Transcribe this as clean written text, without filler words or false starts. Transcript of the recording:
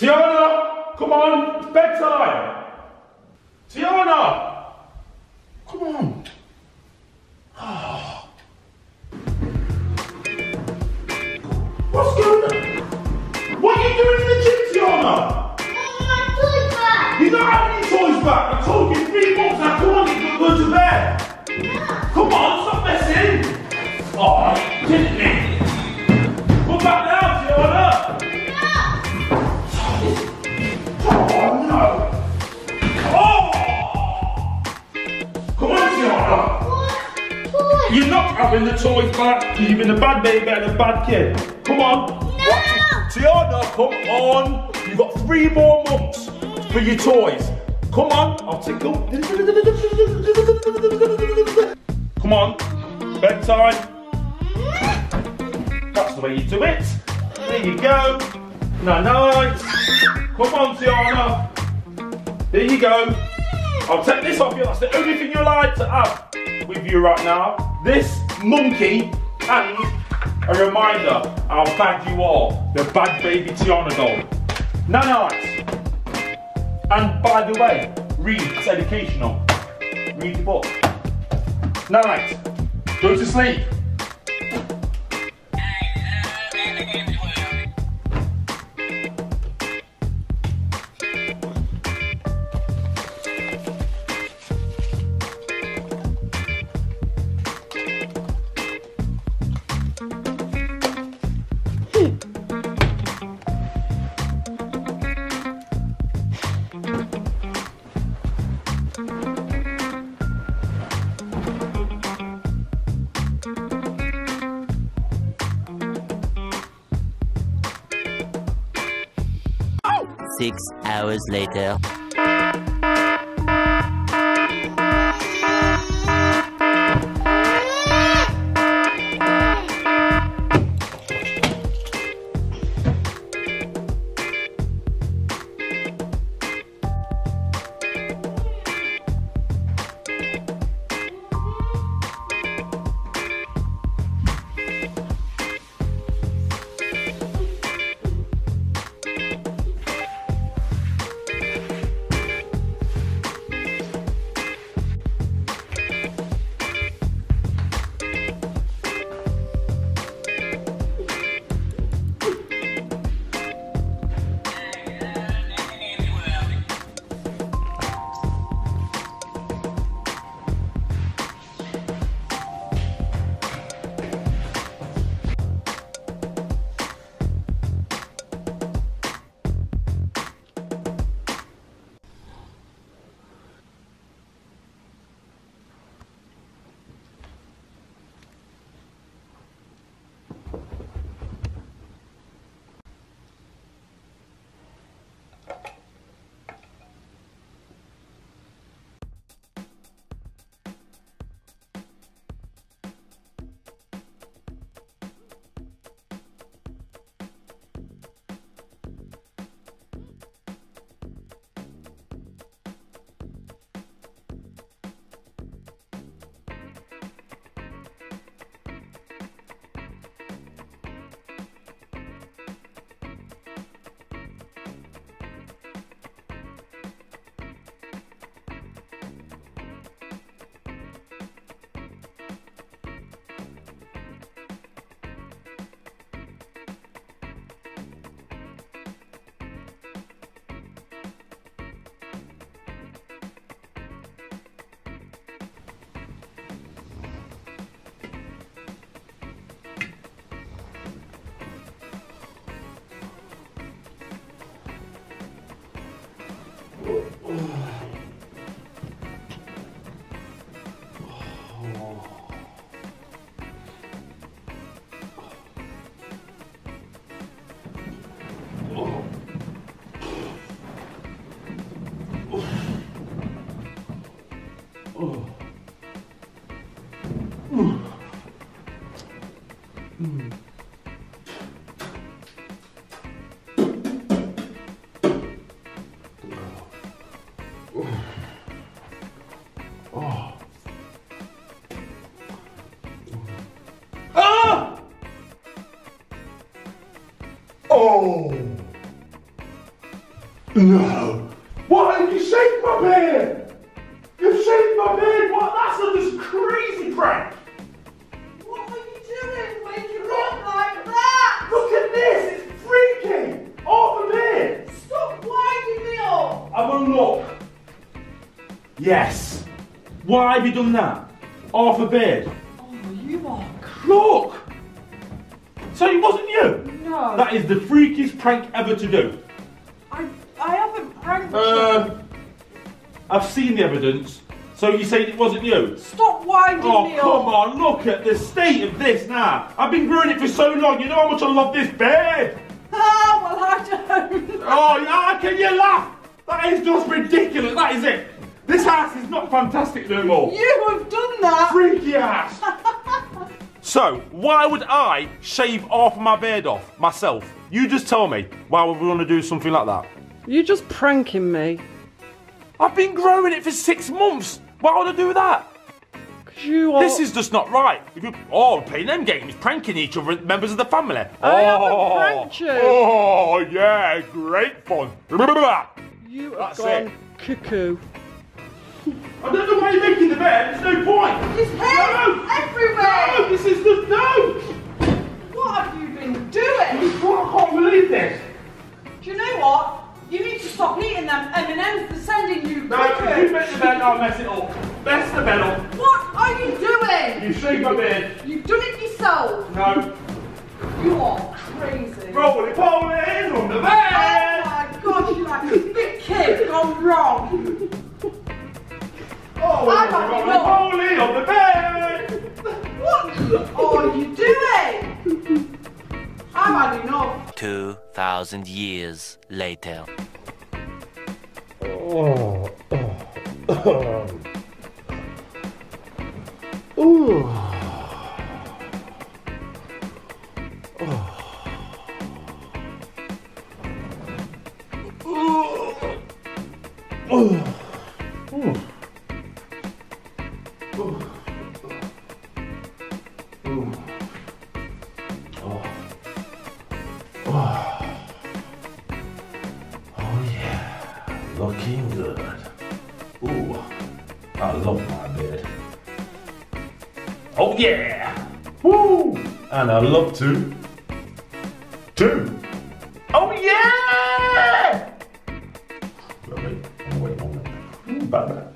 Tiana, come on, it's bedtime. Tiana, come on. What's going on? What are you doing in the gym, Tiana? My toys back. You don't have any toys back. I told you 3 months now. Come on, you can go to bed. Come on, stop messing. Oh, you're kidding me. Come back now, Tiana. Oh, no. Oh! Come on, Tiana. What? You're not having the toys back because you've been a bad baby and a bad kid. Come on. No. Tiana, come on. You've got 3 more months for your toys. Come on. I'll tickle. Come on. Bedtime. That's the way you do it. There you go. Night. Come on, Tiana. There you go. I'll take this off you. That's the only thing you're allowed to have with you right now. This monkey and a reminder how bad you are. The bad baby Tiana doll. Night. And by the way, read. It's educational. Read the book. Night. Go to sleep. Oh! 6 hours later. Oh! No. What? Have you shaved my beard? You've shaved my beard? What? That's a just crazy prank. What are you doing? Waking me up like that? Look at this. It's freaky. Half a beard. Stop winding me up. Have a look. Yes. Why have you done that? Half a beard. Oh, you are. Look. So it wasn't you? No. That is the freakiest prank ever to do. I haven't pranked you. I've seen the evidence. So you say it wasn't you? Stop winding Oh, me come up. on, look at the state of this now. I've been growing it for so long, you know how much I love this beard. Ah, well, I don't. Oh, yeah, can you laugh? That is just ridiculous, that is it. This house is not fantastic no more. You have done that. Freaky ass. So, why would I shave half of my beard off myself? You just tell me why would we want to do something like that? You're just pranking me. I've been growing it for 6 months. Why would I do that? Because you are... This is just not right. If you, we're playing them games, pranking each other, members of the family. I haven't pranked you. Oh, yeah, great fun. You have That's gone it. cuckoo. I don't know why you're making the bed. There's no point. His hair everywhere. No, this is the no. What have you been doing? I can't believe this. Do you know what? You need to stop eating them M&Ms for sending you No, cuckoo. if you mess the bed, I'll mess it up. Mess the bed up. What are you doing? You shave my beard. You've done it yourself. No. You are crazy. Roly poly is on the Oh bed. my God, you're like a big kid gone wrong. Oh, I'm having roly poly on the bed. What are you doing? I've had enough. 2,000 years later. Looking good. Ooh, I love my bed. Oh yeah! Woo! And I love to. Oh yeah! Wait. Bye bye.